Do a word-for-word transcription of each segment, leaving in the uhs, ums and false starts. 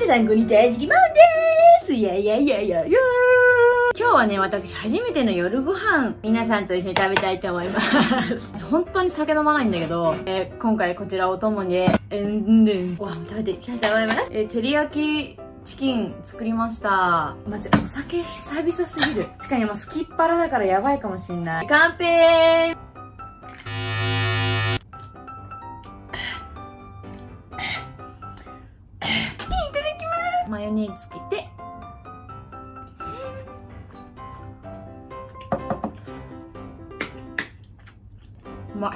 皆さんこんにちは、じきまんでーす。いやいやいやいやいや今日はね、私初めての夜ご飯、皆さんと一緒に食べたいと思います。本当に酒飲まないんだけど、えー、今回こちらお供に、えんでん、ご飯食べていきたいと思います。えー、照り焼きチキン作りました。マジ、お酒久々すぎる。しかも今、すきっ腹だからやばいかもしんない。乾杯。マヨネーズつけて、うまい。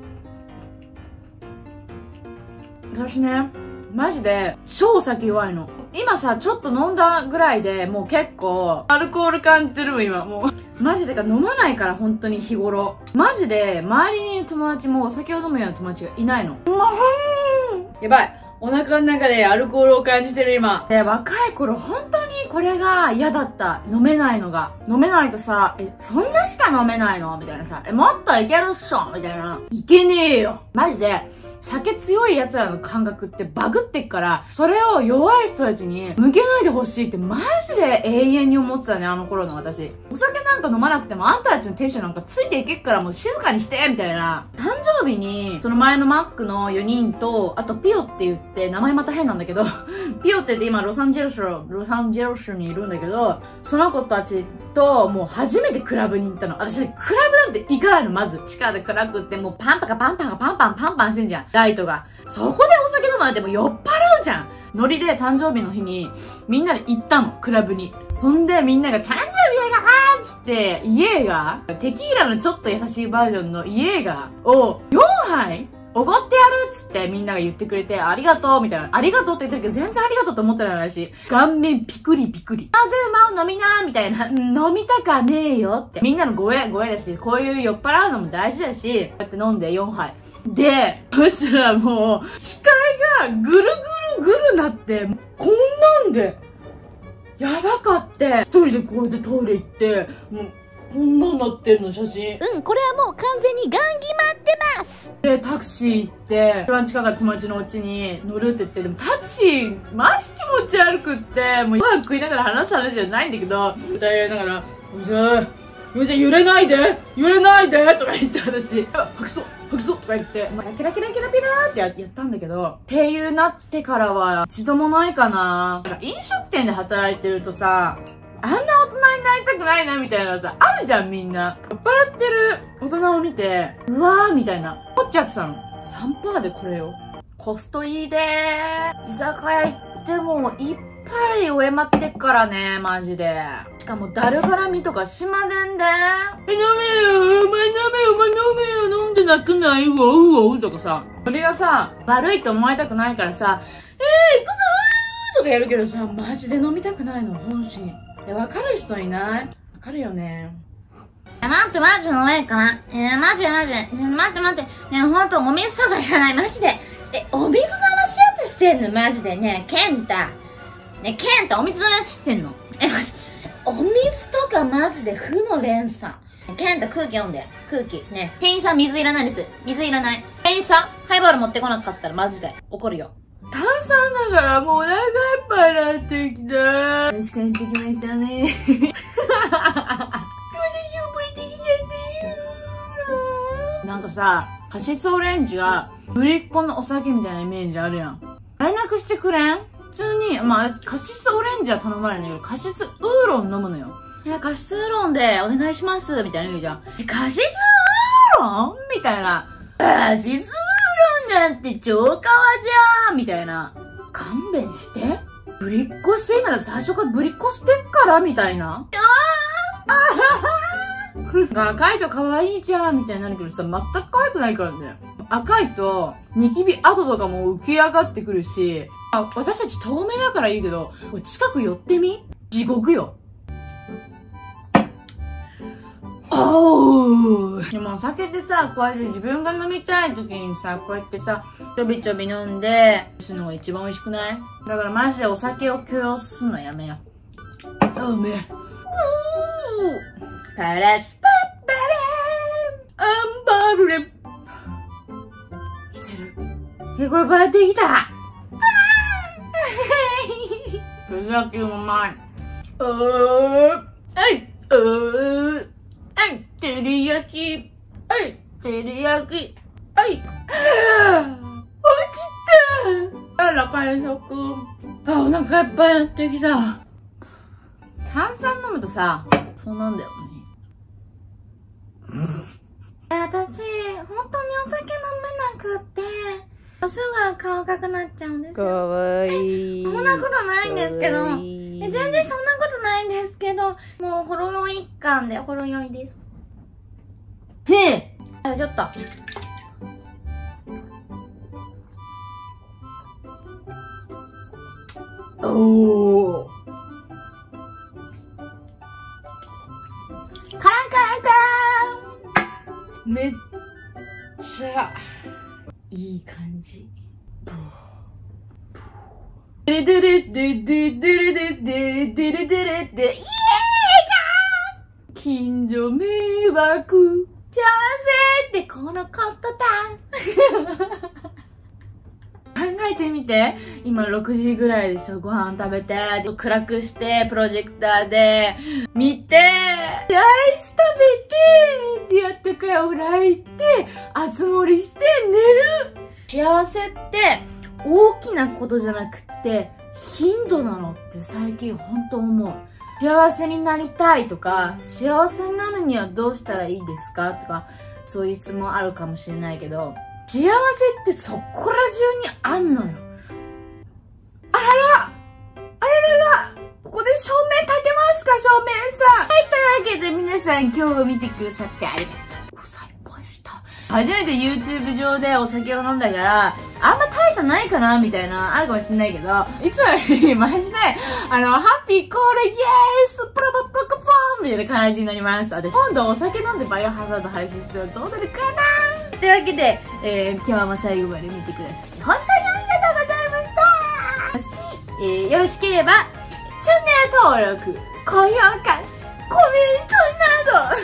私ね、マジで超酒弱いの。今さ、ちょっと飲んだぐらいでもう結構アルコール感じてるもん今。もうマジでか飲まないから本当に日頃。マジで周りにいる友達もお酒を飲むような友達がいないの。やばい、お腹の中でアルコールを感じてる今。で、若い頃本当にこれが嫌だった。飲めないのが。飲めないとさ、え、そんなしか飲めないのみたいなさ、え、もっといけるっしょみたいな。いけねえよ。マジで、酒強い奴らの感覚ってバグってっから、それを弱い人たちに向けないでほしいってマジで永遠に思ってたね、あの頃の私。お酒なんか飲まなくてもあんたたちのテンションなんかついていけっからもう静かにしてみたいな。誕生日に、その前のマックのよにんと、あとピオって言って、名前また変なんだけど、ピオって言って今ロサンゼルス、ロサンゼルスにいるんだけど、その子たちともう初めてクラブに行ったの。私ね、クラブなんて行かないの、まず。地下で暗くってもうパンパカパンパカパンパンパンパンしてんじゃん。ライトが。そこでお酒飲むなんてもう酔っ払うじゃん。ノリで誕生日の日にみんなで行ったの、クラブに。そんでみんなが誕生日だからーっつって、イエーガー、テキーラのちょっと優しいバージョンのイエーガーをよんはいおごってやるっつってみんなが言ってくれて、ありがとうみたいな。ありがとうって言ってるけど全然ありがとうと思ってないし、顔面ピクリピクリ。あ、全部マウ飲みなーみたいな。飲みたかねえよって。みんなのごえ、ごえだし、こういう酔っ払うのも大事だし、こうやって飲んでよんはいで、そしたらもう、視界がぐるぐるぐるなって、こんなんで、やばかって。一人でこうやってトイレ行って、もう、こんなんなってるの、写真。 うん、これはもう完全にガン決まってます。 で、タクシー行って、一番近かった友達のお家に乗るって言って、でもタクシー、マジ気持ち悪くって、もうご飯食いながら話す話じゃないんだけど、歌いながら、おじゃおじゃ揺れないで揺れないでとか言って私、吐きそう吐きそうとか言って、まあ、キラキラキラキラってやったんだけど、っていうなってからは一度もないかな。飲食店で働いてるとさ、あんな大人になりたくないなみたいなさ、あるじゃんみんな。酔っ払ってる大人を見て、うわーみたいな、思っちゃってたの。さんパーセント でこれよ。コストいいでー。居酒屋行っても一杯終えまってっからね、マジで。しかもだるがらみとかしまでんで。え、飲めよお前飲めよお前飲めよ飲んでなくないうおうおうとかさ。それがさ、悪いと思われたくないからさ、えー、行くぞーとかやるけどさ、マジで飲みたくないの、本心。え、わかる人いない？わかるよね。 え、待って、マジで飲めるかな？えー、マジでマジで。えー、待って待って。ね、ほんと、お水とかいらない、マジで。え、お水の話しようとしてんのマジで。ね、ケンタ。ね、ケンタ、お水の話してんの？え、マジ。お水とかマジで負の連鎖。ケンタ、空気飲んで。空気。ね、店員さん水いらないです。水いらない。店員さん、ハイボール持ってこなかったらマジで怒るよ。 炭酸だからもうお腹いっぱいになってきた。よろしくやってきましたね。私覚えてきちゃってなんかさ、カシスオレンジがぶりっ子のお酒みたいなイメージあるやん。あれなくしてくれん？普通に、まあ、カシスオレンジは頼まれないんだけど、カシスウーロン飲むのよ。え、カシスウーロンでお願いします、みたいな言うじゃん。え、カシスウーロンみたいな。カシスウーロンなんて超カワじゃんみたいな。勘弁して。ぶりっこしてんなら最初からぶりっこしてっからみたいな。ああ赤いと可愛いじゃんみたいになるけどさ、全く可愛くないからね。赤いと、ニキビ跡とかも浮き上がってくるし、あ、私たち透明だからいいけど、これ近く寄ってみ？地獄よ。おー。でもお酒ってさ、こうやって自分が飲みたい時にさ、こうやってさ、ちょびちょび飲んで、するのが一番美味しくない？だからマジでお酒を許容すんのやめよ。あ、うめえ。うー。パラスパッパラーアンバルレ。来てる。え、これバレてきた。 照り焼きうまい。うー、はい、うー、はい、照り焼き、はい、照り焼き、はい、落ちた。あら、完食。あ、お腹いっぱいやってきた。炭酸飲むとさ、そうなんだよね。 私、本当にお酒飲めなくって、すぐ顔赤くなっちゃうんですよ。 かわいい。 そんなことないんですけど、え全然そんなことないんですけど、もうほろ酔い一貫でほろ酔いです。 へえ、あ、ちょっと。おー。 カランカランカラン。 めっちゃ、いい感じ。デレデレデデデレデデデレデレデ、イエーイ近所迷惑。 幸せってこのことだ。 考えてみて。今ろくじぐらいでしょ。ご飯食べて、暗くして、プロジェクターで、見て、アイス食べて、で、やったかいお風呂入って、熱盛して寝る。幸せって、大きなことじゃなくって、頻度なのって最近ほんと思う。幸せになりたいとか、幸せになるにはどうしたらいいですかとか、そういう質問あるかもしれないけど、幸せってそこら中にあんのよ。あららあらららここで照明かけますか、照明さん。はい、というわけで皆さん今日見てくださってありがとうございました。初めて YouTube 上でお酒を飲んだから、あんま大差ないかなみたいな、あるかもしんないけど、いつもよりマジで、あの、ハッピーコールイエースプロポポコポーンみたいな感じになります。私、今度お酒飲んでバイオハザード配信してはどうなるかなというわけで、えー、今日も最後まで見てくださって本当にありがとうございましたし、えー、よろしければ、チャンネル登録、高評価、コメントな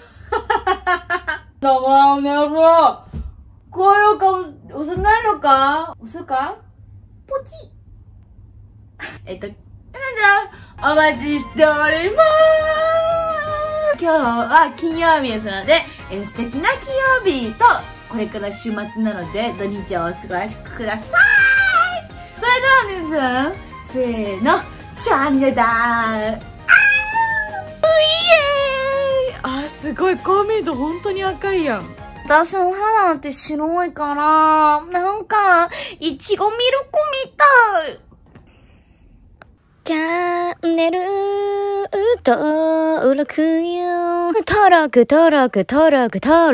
ど。どうも、おねろ。高評価押さないのか押すかポチえっと、なんだお待ちしておりまーす。今日は金曜日ですので、えー、素敵な金曜日と、これから週末なので、土日をお過ごしください。それでは皆さん、せーの、チャンネルだーあーイエーイあー、すごい、こう見ると本当に赤いやん。 私の肌って白いから、なんか、いちごミルクみたい。チャンネル登録よ。登録、登録、登録、登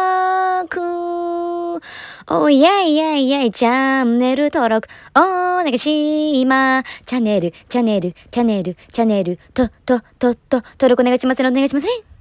録。おいやいやいやい、チャンネル登録、お願いしま。チャンネル、チャンネル、チャンネル、チャンネル、と、と、と、と、登録お願いしますね、お願いしますね。